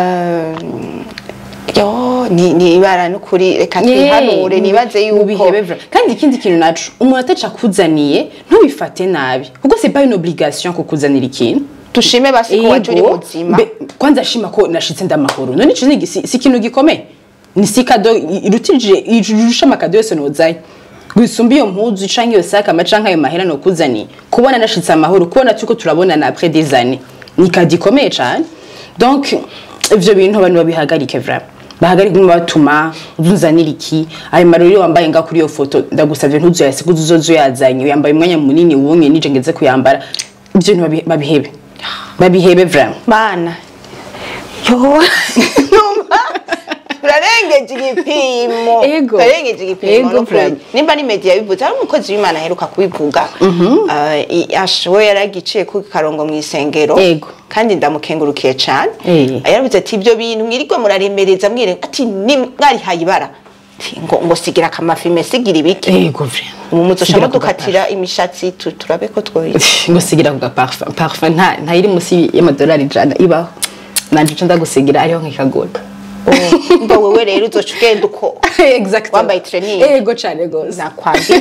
ni ibara n'ukuri reka twihanure nibaze yuko
kandi ikindi kintu naco umuntu ataca kuzaniye ntubifate nabi kuko c'est pas une obligation kukuzanira ikintu
tushime basi ko wacu uri muzima
kwanza shima ko nashitse ndamahoro none ico si ikintu gikomeye ni si kado irutije irusha amakado yose nozanye gusumba iyo mpuzu canke iyo saka amacanka ayo mahera no kuzaniye kubona nashitse amahoro kubona tuko turabonana après des années ni kadikomeye cyane donc ivyo bintu abantu babihagarike vraiment bahagarike batuma uzunzanira iki ayo marori wambaye nga kuri iyo foto ndagusavye ntuzo yasiguze uzozo yazanye yambaye umwanya munini wonye nije ngeze kuyambara ivyo bintu babihebe vraiment
bana turarengeje igipimo
Ego.
turarengeje igipimo
Ego,
no kuri-
Fred.
nimba ni media bivuze hari umukozi w'Imana aheruka kubivuga ashowe yaragiciye ku karongo mu isengero
Ego.
kandi ndamukengurukiye cyane
Eh.
yaravuze ati ibyo bintu mwirirwa muraremereza mwire ati ni mwarihaye ibara Ati, ngo sigira akamafime sigira ibiki
Ego vrema.
ubu muzoshamo
Sigira ku
dukatira imishatsi turabe ko twoye
ngo sigira ku gaparfum parfum nta iri munsi y'amadolari 100 ibaho nanje nca ndagusigira ariho nkikagura
mba wewe rero uzoca ugenda uko
exactly
wambaye training
ego cyane gose
nakwambye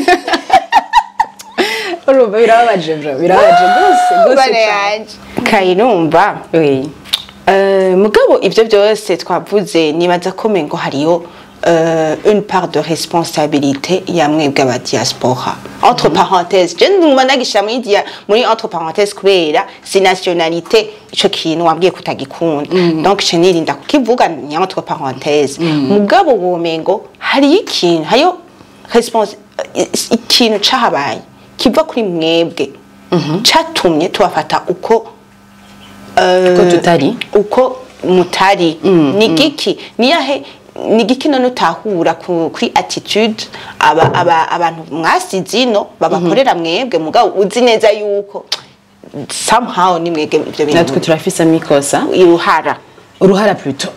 urumva birababaje vrema birababaje gose
bane
cyane
yanje kayirumva
oui
mugabo ibyo byose twavuze nibaza ko mengo hariyo une part de responsabilité ya mwebwe aba diaspora entre parenthèses je ndumva nagisha muri entre parenthèses kubera si nationalité ico kintu wabwiye kutagikunda donc je nirinda kukivuga ni entre parenthèses mugabo womengo hari ikintu hayo ikintu cahabaye kiva kuri mwebwe catumye tubafata uko uko mutari ni giki niyahe ni giki none utahura kuri attitude abantu mwasize ino babakorera mwebwe mugabo uzi neza yuko somehow ni mwebwe ibyo bintu
natwe turafise amikosa uruhara plutôt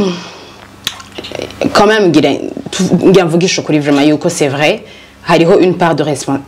quand même ngira mvugisha kuri vraiment yuko c'est vrai hariho une part de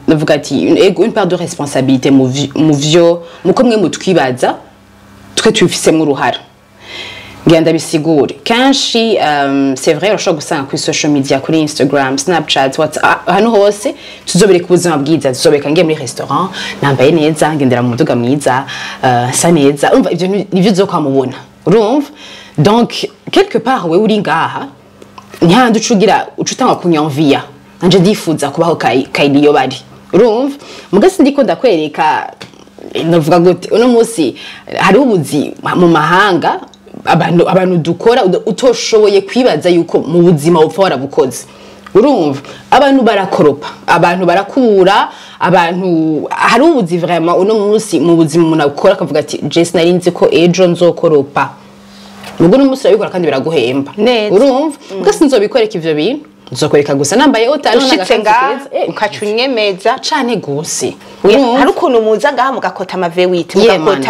une part de responsabilité mu vyo muko mwe mutwibaza twe tubifisemo uruhara ngenda bisigure kenshi c'est vrai urashobora gusanga kuri social media kuri Instagram Snapchat WhatsApp hano hose tuzobereka ubuzima bwiza tuzobereka ngiye muri restaurant nambaye neza ngendera mu muduga mwiza sa neza urumva ivyo nivyo uzokwamubona urumva donc quelque part we uri ngaha ntihandi ucutanga kunyomvia nanje ndifuza kubaho kayiriyo bari urumva mugasi ndiko ndakwereka ndavuga gute uno munsi hari ubuzi mu mahanga abantu dukora utoshoboye kwibaza yuko mu buzima upfa warabukoze urumva abantu barakoropa abantu barakura abantu hari ubuzi vraiment uno munsi mu buzima umuntu akora akavuga ati Jesse narinzi ko ejo nzokoropa nubwo n'umunsi urabikora kandi biraguhemba urumva mugasi nzobikoreka ivyo bintu nzokwereka gusa nambaye otano
ushitse ngaha ukaca unyemeza
cane gose
hari ukuntu muza ngaha mugakota amavewite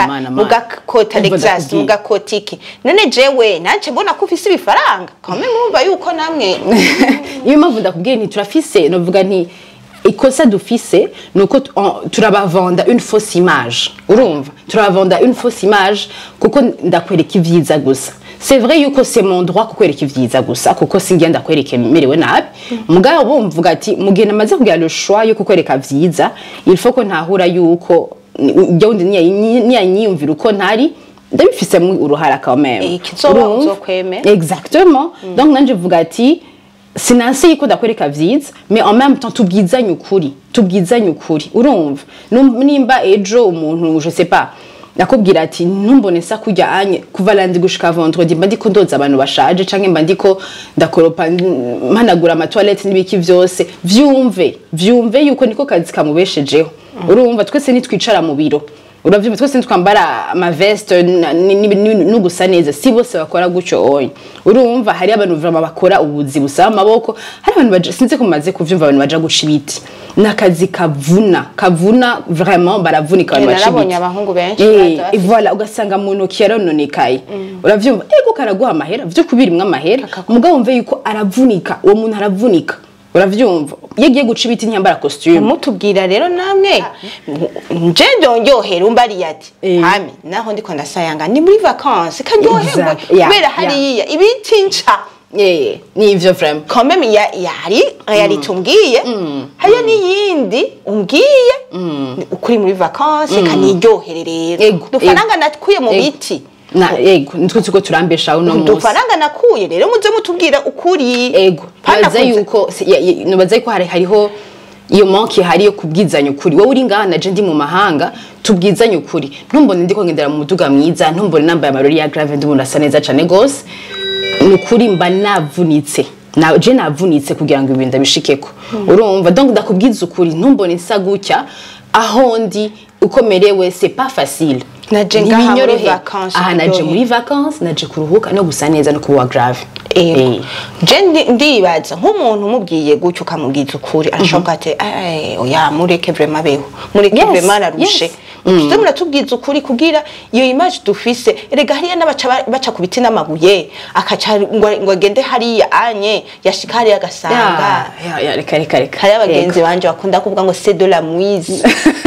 mugakota Lexus mugakota iki none jewe nanje mbona ko ufise ibifaranga kame mwumva yuko namwe
iyo mpamvu ndakubwiye nti turafise novuga nti ikosa dufise nuko turabavanda une fausse image urumva turabavanda une fausse image kuko ndakwereka ivyiza gusa c'est vrai yuko c'est mon droit kukwereka ivyiza gusa kuko singenda kwereka merewe nabi mugabo mvuga ati mugenda maze kugira le choix yo kukwereka vyiza il faut ko ntahura yuko ujya niyanyiyumvira uko ntari ndabifise mu uruhara quand même
ikizokweme
exactement donc nanje vuga ati sinanse yuko ndakwereka vyiza mais en même temps tubwizanye ukuri urumva nimba ejo umuntu je sais pas nakubwira ati ntumbone sa kujya anye kuva lundi gushika vendredi mba ndiko ndoza abantu bashaje canke mba ndiko ndakoropa mpanagura ama toilette n'ibiki vyose vyumve yuko niko kazi kamubeshejeho urumva twese nitwicara mu biro uravyumva twese twambara ama veste n'ugusa neza si bose bakora gucyo oyi urumva hari abantu vraiment bakora ubuzi busaba amaboko hari abantu sinze kumaze kuvyumva abantu baja guca ibiti nakazi kavuna vraiment baravunika abantu baca
ibiti abahungu benshi
voilà ugasanga mu ntoki yarononekaye uravyumva ego karaguha amahera vyo kubirimwa amahera mugabo wumve yuko aravunika uwo muntu aravunika uravyumva yegiye guca ibiti ntiyambara costume
mutubwira rero namwe nje ndonyohera umbari ati hame naho ndiko ndasayanga ni muri vacances kanyoherwa kubera hariya ibiti nca
ni ivyo vraiment
quand même yari tumbwiye hayo niyindi umbwiye ukuri muri vacances kaniryohere rero dufaranga natkuye mu biti
na ego nitwe tuko turambesha uno munsi
dufaranga nakuye rero muze mutubwira ukuri
ego nubaza yuko hariho iyo manki hariyo kubwizanya ukuri wowe uri ngaha naje ndi mu mahanga tubwizanye ukuri ntumbone ndiko ngendera mu muduga mwiza ntumbone nambaye amarori ya grave ndumuna asa neza cane gose nukuri mba navunitse je navunitse kugira ngo ibintu ndabishikeko urumva donc ndakubwiza ukuri ntumbone nsa gutya aho ndi ukomerewe c'est pas facile
naje ngaha muri vacances
aha naje muri vacances naje kuruhuka no gusa neza no kuba grave
je ndibaza nk'umuntu umubwiye gutyo ukamubwiza ukuri arashobora ati oya mureke vraiment beho mureke vraiment ararushe tuze muratubwiza ukuri kugira iyo image dufise erega hariya baca ku biti n'amabuye akaca ngo agende hariya anye yashika hariya agasanga
reka
hari abagenzi banje bakunda kuvuga ngo c'est de la mouise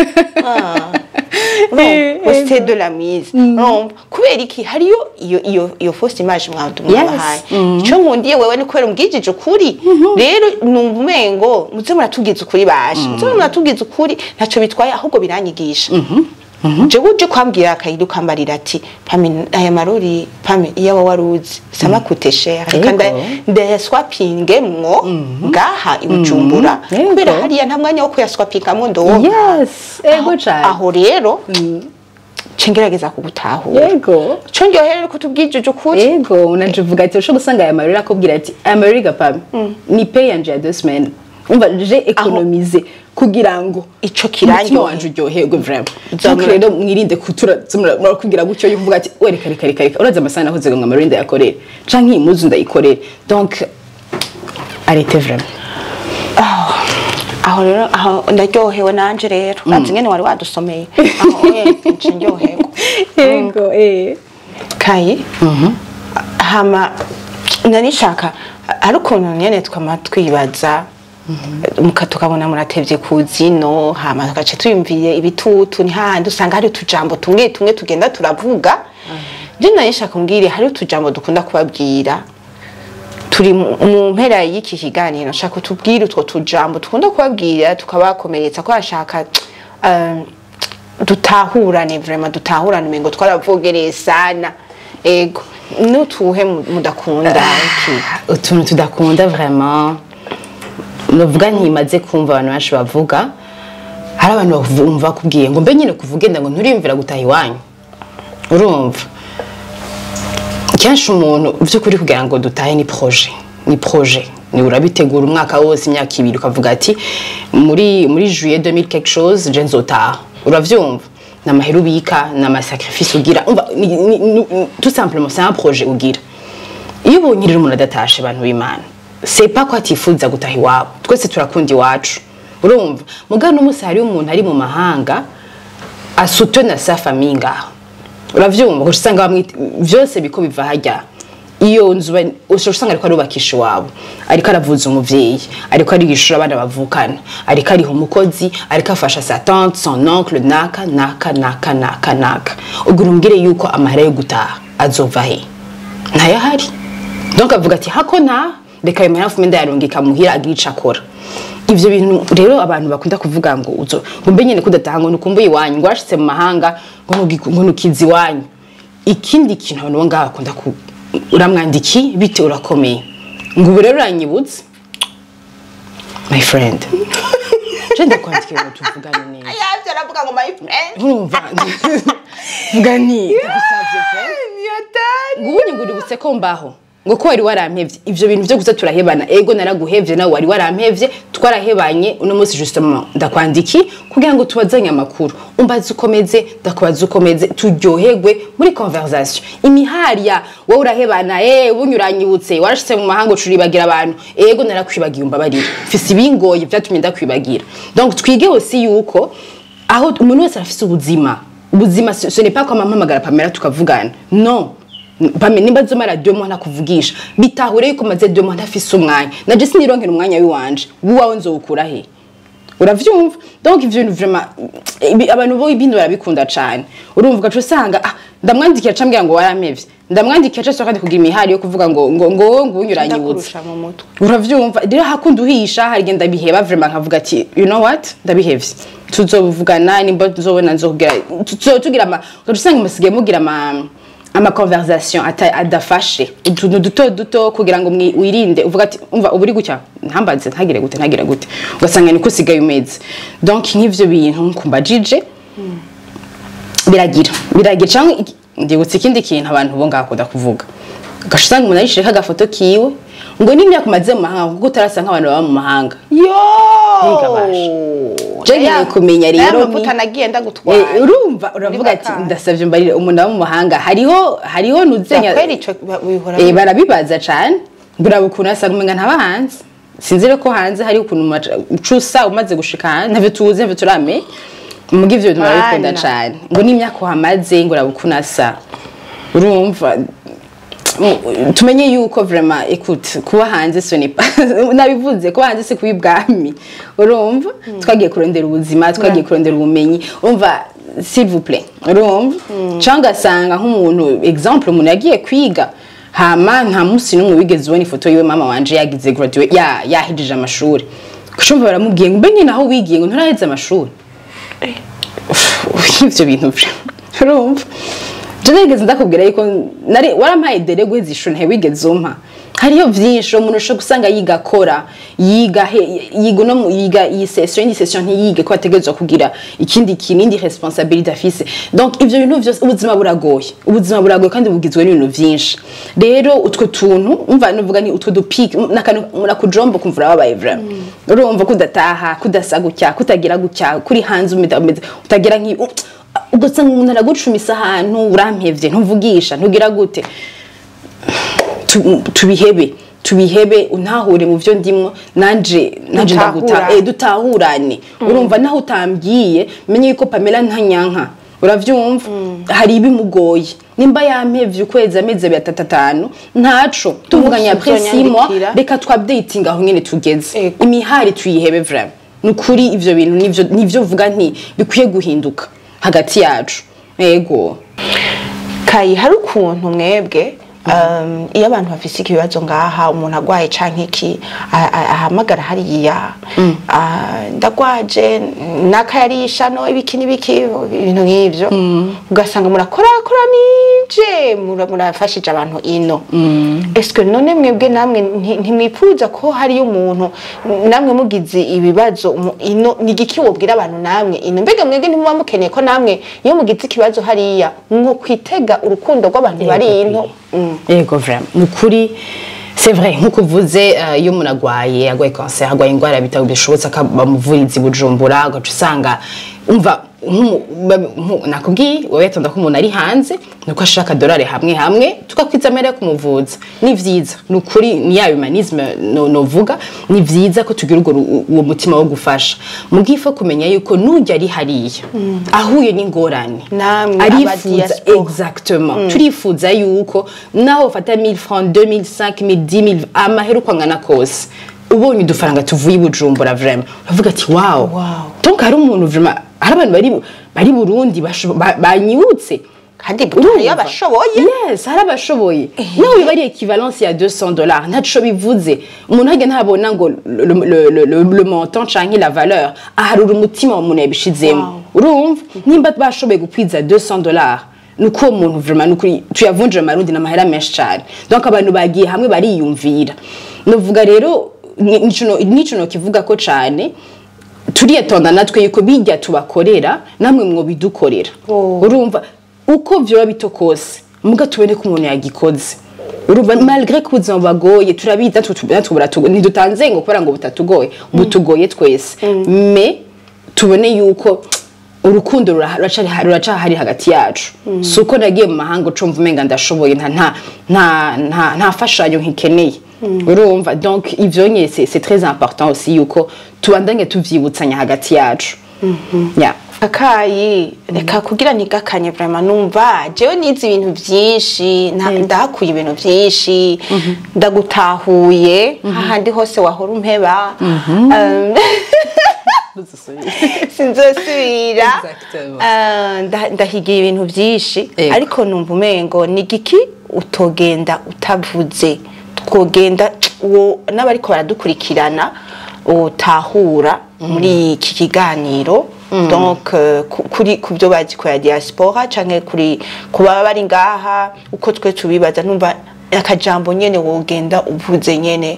c'est de la mise kubera iki hariyo iyo fausse image mwabahaye ico nkundiye wewe ni kubera umbwijije ukuri rero numva umengo muze muratubwiza ukuri bashe muze muratubwiza ukuri ntaco bitwaye ahubwo biranyigisha jewe uje kwambwira akayidu kambarira ati pame aya marori pame iyo waruzi sama kuteshe reka ndayaswapingemwo ngaha ibujumbura kubera hariya nta mwanya wo kuyaswapingamwo ndowonka aho rero cengerageza kugutahura
yego
congerera ko tubwijije ukuri
yego unanje uvuga ati usho gusanga aya marori akubwira ati aya marori gapame ni pay yanje ya 2 semaines umva je economiser kugira ngo
ico kiranyo
wanje uryoherwe vraiment donc rero mwirinde kutura murakubwira gutyo yuvuga ati reka uraza amasana aho ngo amarinda yakorera canke imuzu ndayikorera donc arrêtez vraiment
aho rero aho ndaryohewe nanje rero bazi ngene wari wadusomeye aho ndyoherwa
yego
kayi hama nanishaka ariko nyene twibaza tukabona muratevye kuzino hama tugace tuyumviye ibitutu ni handi usanga hari utujambo tumwe tugenda turavuga je nanishaka mbwire hari utujambo dukunda kubabwira turi mu mpera y'iki kiganiro nshaka tubwire utwo tujambo dukunda kubabwira tukabakomeretsa ko ashaka dutahurane vraiment dutahurane mengo twaravugereye sana ego nutuhe mudakunda iki
utuntu tudakunda vraiment novuga ntimaze kumva abantu bacu bavuga hari abantu bumva kubwiye ngo mbe nyine kuvuge ngo nturimvira gutaha iwanyu urumva kenshi umuntu vy'ukuri kugira ngo dutahe ni projet ni urabitegura umwaka wose imyaka 2 ukavuga ati muri juillet 2000 quelque chose je nzotaha uravyumva n'amahera ubika n'amasacrifice ugira umva tout simplement c'est un projet ugira iyo ubonyirira umuntu adatashe abantu b'Imana c'est pas quoi tifuza gutaha iwabo twese turakunda iwacu urumva mugana umunsi hari umuntu ari mu mahanga asutena sa famille ngaho uravyumva ko usanga vyose biko biva harya iyo nzu usanga ariko arubakisha iwabo ariko aravuza umuvyeyi ariko arigishura abana bavukana ariko ariho umukozi ariko afasha sa tante son oncle naka ubwo urumbwire yuko amahera yo gutaha azova he ntayahari donc avuga ati hakona reka yemera afume ndayarungika muhira agica akora ivyo bintu rero abantu bakunda kuvuga ngo uzo ngombe nyene kudataha ngo nukumbuye iwanyu ngo washitse mu mahanga ngo nukizi iwanyu ikindi kintu abantu ngaha bakunda uramwandiki bite urakomeye ngo ubu rero uranyibutse my friend je ndakwandikira ngo tuvugane neza
ayavye aravuga ngo my friend
urumva ngani gusavye friend ngubunye nguri buse ko mbaho ngo ko wari warampevye ivyo bintu byo gusa turahebana ego naraguhevye nawe wari warampevye twarahebanye uno munsi justement ndakwandiki kugira ngo tubazanye amakuru umbaze ukomeze ndakubaza ukomeze turyoherwe muri conversation imiharya wowe urahebana ubunyuranyibutse warashitse mu mahanga ucuribagira abantu ego narakwibagiye umbabarira fisi bingoye byatumye ndakwibagira donc twige aussi yuko aho umuntu wese afise ubuzima ce n'est pas comme mpamagara Pamela tukavugana non Pame nimba zomara 2 mois nakuvugisha bitahure yuko maze 2 mois ntafise umwanya naje sinironkera umwanya wiwanje buwawe nzokura he uravyumva donc ivyo vraiment abantu bo ibintu barabikunda cyane urumva gacu usanga ndamwandikira cambwira ngo warampevye ndamwandikira cyo kandi kugira imihari yo kuvuga ngo unyuranyibutse uravyumva rero hakunda uhisha hari genda biheba vraiment nkavuga ati you know what ndabihevye tuzovugana nimba nzobona nzokubwira tugira usanga musige mugira ama conversation adafashe utuntu duto kugira ngo wirinde uvuga ati umva uburi gucya ntambaze ntagire gute ugasanga niko sigaye umeze donc nk'ivyo bintu nkumbajije biragira cyangwa ndigutse ikindi kintu abantu bo ngakunda kuvuga gashusanga umuntu ayishire kagafoto kiwe ngo nimya kumaze mu mahanga kuko utarasa nk'abantu baba mu mahanga Jenge kumenya rero
mutanagiye ndagutwara
urumva uravuga ati ndasavye mbarire umuntu aba mu mahanga hariho nuzenya
kweri ico bihora
barabibaza cyane ngura ukuntu asa ngumenga ntaba hanze sinzire ko hanze hari ukuntu ucusa umaze gushika hanze ntavyo tuzi ntavyo turame muga ivyo bintu barabikunda cane ngo n'imyaka hamaze ngura ukuntu asa urumva tumenye yuko vraiment écoute kuba hanze ce n'est pas nabivuze kuba hanze se kubibwami urumva twagiye kurondera ubuzima twagiye kurondera ubumenyi urumva s'il vous plaît urumva canga sanga nk'umuntu exemple umuntu yagiye kwiga hama nta musi n'umwe wigeze ubona ifoto yiwe mama wanje yagize graduate yahijije amashuri kucumva baramubwiye ngo mbe naho wigiye ngo nturaheze amashuri ivyo bintu urumva Jogeze ndakubwira yuko warampaye dere gwezi ishuri nte wigeze umpa hariyo vyinshi umuntu usho gusanga yiga akora yiga iyi session ntiyige ko ategerezwa kugira ikindi kinindi responsabilité afise donc ivyo bintu vyose ubuzima buragoye kandi bugizwe n'ibintu vyinshi rero utwo tuntu umva nuvuga ni utwo dupik nakujomba kumvura babaye vraiment urumva kudataha kudasa gutya kutagira gutya kuri hanze utagira nki ugasanga umuntu aragucumisa ahantu urampevye ntuvugisha ntugira gute tubihebe untahure mu vyo ndimwo nanje dutahurane urumva naho utambwiye menye yuko Pamela ntanyanka uravyumva hari ibimugoye nimba yampevye ukwezi amezi 3 ntaco tuvuganya après 6 mois reka twupdating aho nyene tugeze imihari tuyihebe vraiment nukuri ivyo bintu nivyo vuga nti bikwiye guhinduka hagati yacu yego
Kayi hari ukuntu mwebwe iyo abantu bafise ikibazo ngaha umuntu agwaye canke iki ahamagara hariya ndagwaje nakayarisha no ibiki n'ibiki ibintu nk'ivyo ugasanga murakora nije murafashije abantu ino est-ce que none mwebwe namwe ntimwifuza ko hari umuntu namwe mugize ibibazo ino nigiki wobwira abantu namwe ino mbega mwebwe ntimuba mukeneye ko namwe iyo mugize ikibazo hariya nko kwitega urukundo rw'abantu bari ino
Ego vraiment nukuri c'est vrai nkuko uvuze iyo umuntu agwaye cancer agwaye ingwara bitabo bishobotse akabamuvuriza Bujumbura agacusanga umva nakubwiye wewe tonda ko umuntu ari hanze nuko ashaka dolari hamwe tukakwizamera kumuvuza ni vyiza nukuri ni ya humanisme novuga ni vyiza ko tugira uwo mutima wo gufasha mugifa kumenya yuko nujya ari hariya ahuye n'ingorane arifuza exactement turifuza yuko naho fata 1000 francs 2000 5000 10000 amahera kwangana kose ubonye udufaranga tuvuye Bujumbura vraiment uravuga ati wow donc hari umuntu vraiment hari abantu bari Burundi banyibutse
kandi butariyo bashoboye
yes hari abashoboye nawe bari equivalence ya $200 ntaco bivuze umuntu hage ntabona ngo le montant canke la valeur aharura umutima wa umuntu yabishizemo urumva nimba bashoboye gukwiza $200 nuko umuntu vraiment nukuri tuyavunje amarundi n'amahera menshi cyane donc abantu bagiye hamwe bariyumvira novuga rero nico no kivuga ko cyane turiyetonda natwe yuko bijya tubakorera namwe mwo bidukorera urumva uko vyo bitokose muga tubene ko umuntu yagikoze urumva malgré ko ubuzima bagoye turabiza ntidutanze ngo kubera ngo butatugoye butugoye twese mais tubone yuko urukundo ruraca hari hagati yacu suko nagiye mu mahanga cumva umenga ndashoboye nta fashanyo nkikeneye urumva donc ivyo nye c'est très important aussi yuko tubandanye tuvyibutsanya hagati yacu
Akayi reka kugira ntigakanye vraiment numva jewe nizi ibintu byinshi ndahakuye ibintu byinshi ndagutahuye hahandi hose wahora umpeba sinzosubira ndahigiye ibintu byinshi ariko numva umengo nigiki utogenda utavuze twogenda n'abariko baradukurikirana utahura muri iki kiganiro donc kuri kubyo bazi ko ya diaspora canke kuri kuba bari ngaha uko twe tubibaza numva akajambo nyene wogenda uvuze nyene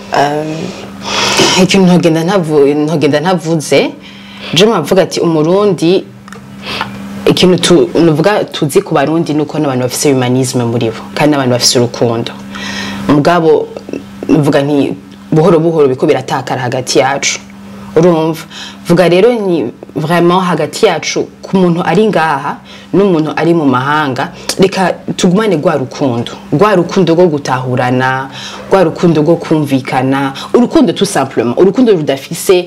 ikintu ntogenda ntavuze je mvuga ati umurundi ikintu nuvuga tuzi ku barundi nuko n'abantu bafise humanisme muri bo kandi n'abantu bafise urukundo mugabo nuvuga nti buhoro biko biratakara hagati yacu urumva vuga rero ni vraiment hagati yacu ku muntu ari ngaha n'umuntu ari mu mahanga reka tugumane rwa rukundo rwo gutahurana rwa rukundo rwo kumvikana urukundo tout simplement urukundo rudafise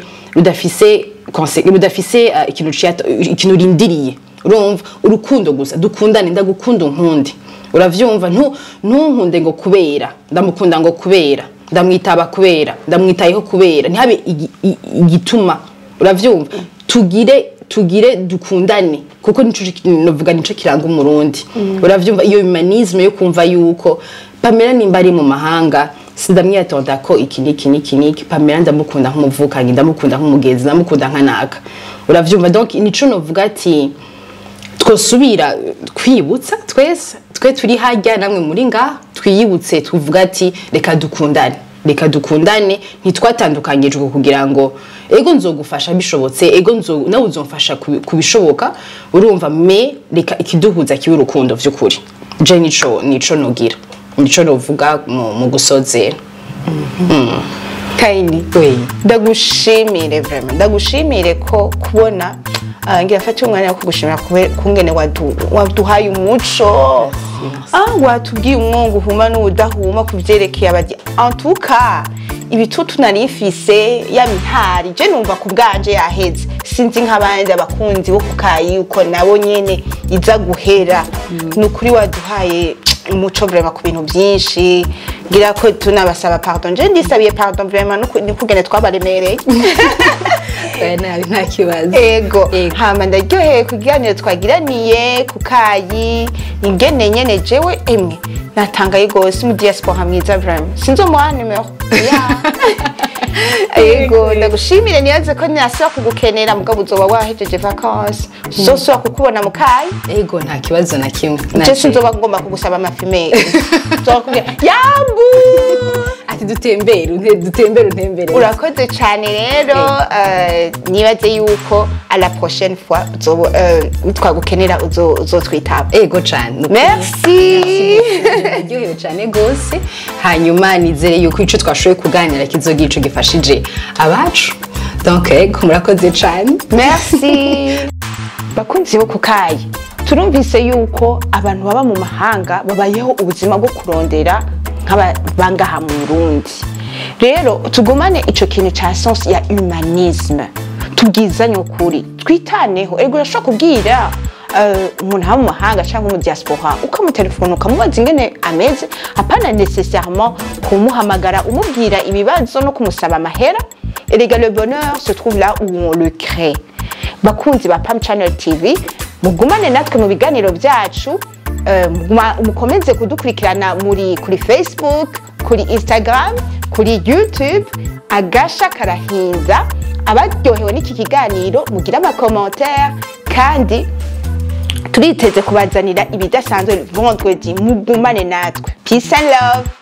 ikintu rindiriye urumva urukundo gusa dukundane ndagukunda nkundi uravyumva ntunkunde ngo kubera ndamukunda ngo kubera ndamwitaba kubera ndamwitayeho kubera ntihabe igituma uravyumva tugire dukundane kuko novuga nico kiranga umurundi uravyumva iyo humanisme yo kumva yuko Pamela nimba ari mu mahanga sindamwiyatonda ko iki Pamela ndamukunda nk'umuvukanyi ndamukunda nk'umugezi ndamukunda nkanaka uravyumva donc nico novuga ati twosubira kwibutsa twe turi harya namwe muri ngaha twiyibutse tuvuga ati reka dukundane ntitwatandukanyijwe kugira ngo ego nzogufasha bishobotse ego nawe uzomfasha kubishoboka urumva me reka ikiduhuza kibe urukundo vy'ukuri je nico nogira nico novuga mu gusozera
Kaini ndagushimire vraiment ndagushimire ko kubona ngira fata umwanya wo kugushimira kungene waduhaye umuco watubwiye umwungu uhuma n'udahuma kuvyerekeye abadi en tout cas ibitutu narifise ya mihari je numva ku bwanje yaheze sinzi nk'abandi abakunzi bo kukayi uko nabo nyene iza guhera nukuri waduhaye umuco vraiment ku bintu byinshi ngira ko tunabasaba pardon je ndisabiye pardon vraiment nikugene twabaremereye
nta kibazo
ego hama ndaryoheye kuganira twagiraniye kukayi ingene nyene jewe emwe natangaye gose mu diaspora mwiza vraiment sinzomuha numero ego ndagushimire niyaze ko nyasaba kugukenera mugabo uzoba wahejeje vacances zosubira kukubona mu kayi
ego nta kibazo na kimwe
je sinzoba ngomba kugusaba amafimere nzokubwira yambu
ati dutembere
urakoze cyane rero nibaze yuko à la prochaine fois twagukenera uzotwitaba
ego cyane
merci
naryohewe cyane gose hanyuma nizere yuko ico twashoboye kuganira kizogira ico gifashije abacu donc ego murakoze cyane
merci bakunzi bo kukayi turumvise yuko abantu baba mu mahanga babayeho ubuzima bwo kurondera nk'abangaha mu Burundi rero tugumane ico kintu ca sens ya humanisme tubwizanye ukuri twitaneho ego urashobora kubwira umuntu aba mu mahanga cyangwa mu diaspora ukamutelefona ukamubaza ingene ameze apana nécessairement kumuhamagara umubwira ibibazo no kumusaba amahera erega le bonheur se trouve là où on le crée bakunzi ba Pam Channel TV mugumane natwe mu biganiro byacu mukomeze kudukurikirana kuri Facebook kuri Instagram kuri YouTube agasha karahinda abaryohewe n'iki kiganiro mugira amakommentaire kandi turiteze kubazanira ibidasanzwe vendredi mugumane natwe peace and love